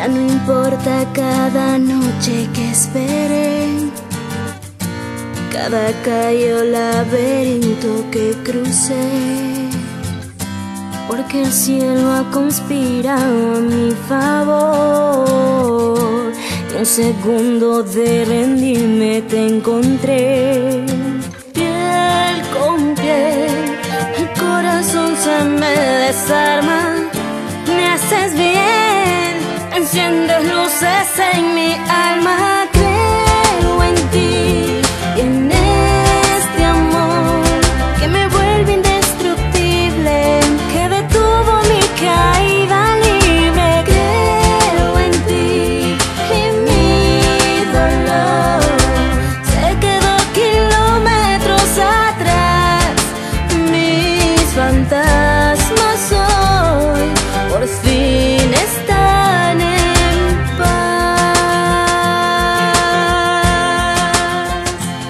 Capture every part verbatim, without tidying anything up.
no importa cada noche que esperé, cada calle o laberinto que crucé, porque el cielo ha conspirado a mi favor. Y un segundo de rendirme te encontré, piel con piel, el corazón se me desarma. Me haces bien, enciendes luces en mi alma. Creo en ti y en este amor que me vuelve indestructible, que detuvo mi caída libre. Creo en ti y mi dolor se quedó kilómetros atrás. Mis fantasmas hoy por fin están en paz.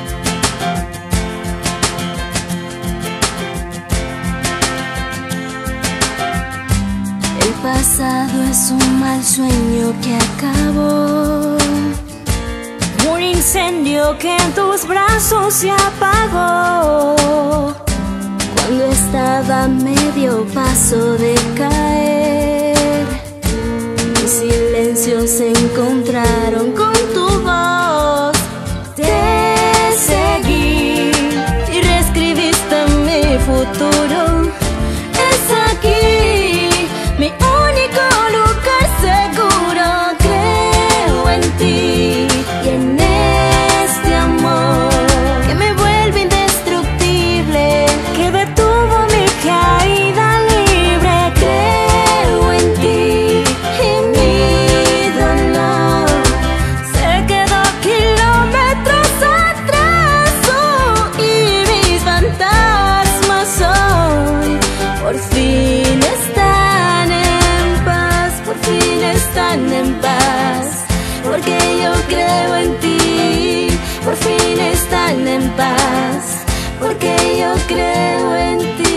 El pasado es un mal sueño que acabó, un incendio que en tus brazos se apagó, cuando estaba a medio paso de caer. Mis silencios se encontraron con tu voz. Te seguí y reescribiste mi futuro. Es aquí mi único lugar seguro. Creo en ti y en este amor que me vuelve indestructible, que detuvo mi caída libre. Creo en ti y mi dolor se quedó kilómetros atrás. Oh, y mis fantasmas hoy por fin están en paz, por fin están en paz, porque yo creo en ti. Por fin están en paz, porque yo creo en ti.